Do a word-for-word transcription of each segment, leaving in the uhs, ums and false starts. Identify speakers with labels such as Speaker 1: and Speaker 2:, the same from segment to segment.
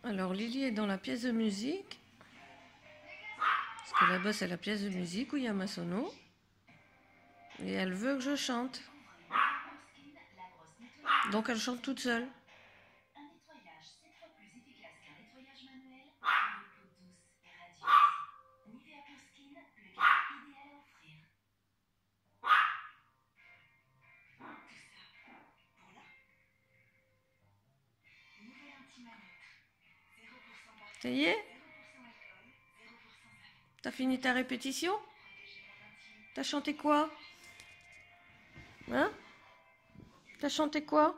Speaker 1: Alors Lily est dans la pièce de musique. Parce que là-bas c'est la pièce de musique où il y a ma sono. Et elle veut que je chante. Donc elle chante toute seule.
Speaker 2: Un nettoyage sept fois plus efficace qu'un nettoyage manuel pour une peau douce et radieuse. Nivea Pure Skin, le gel idéal à offrir. Tout ça pour là. Nouvelle Intimanette. zéro pour cent parfum.
Speaker 1: Ça y est?
Speaker 2: zéro pour cent alcool, zéro pour cent savon.
Speaker 1: T'as fini ta répétition?
Speaker 2: Protéger mon intime.
Speaker 1: T'as chanté quoi? Hein? T'as chanté quoi?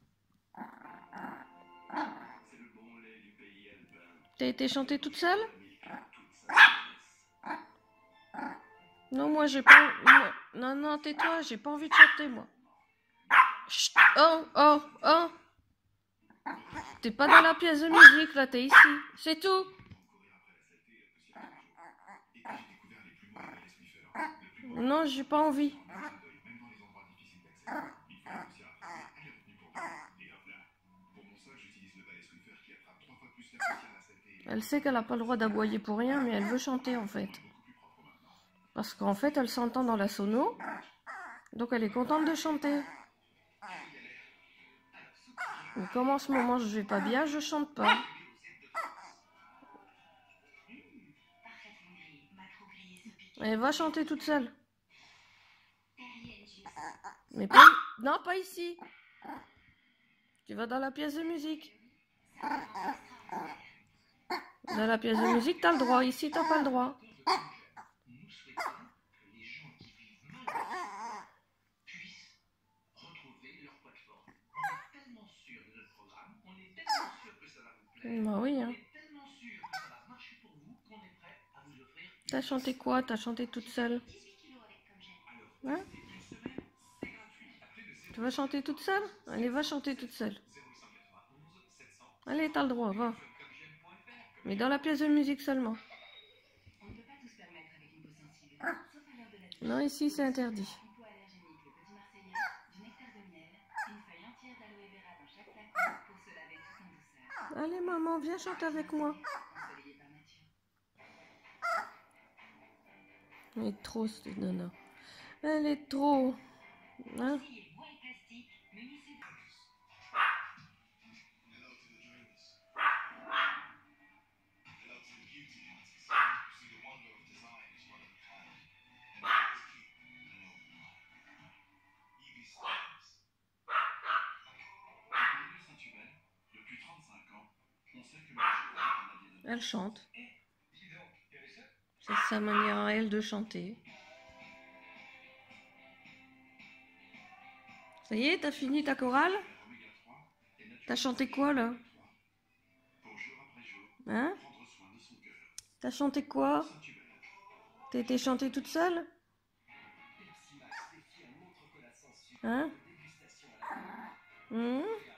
Speaker 1: T'as été chanter toute seule? Non, moi j'ai pas... moi- Non, non, tais-toi, j'ai pas envie de chanter, moi. Chut. Oh, oh, oh. T'es pas dans la pièce de musique, là, t'es ici. C'est tout. Non, j'ai pas envie. Elle sait qu'elle n'a pas le droit d'aboyer pour rien, mais elle veut chanter, en fait. Parce qu'en fait, elle s'entend dans la sono. Donc elle est contente de chanter. Mais comme en ce moment je vais pas bien, je chante pas. Elle va chanter toute seule. Mais pas... Non, pas ici. Tu vas dans la pièce de musique. Dans la pièce de musique, t'as le droit. Ici, t'as pas le droit. Bah oui, hein. T'as chanté quoi? T'as chanté toute seule? Hein? Tu vas chanter toute seule? Allez, va chanter toute seule. Allez, t'as le droit, va. Mais dans la pièce de musique seulement. Non, ici, c'est interdit. Allez, maman, viens chanter avec moi. Elle est trop, cette nana. Elle est trop. Hein? Elle chante. C'est sa manière à elle de chanter. Ça y est, t'as fini ta chorale? T'as chanté quoi là? Hein? T'as chanté quoi? T'as été chanter toute seule? Hein? Mmh.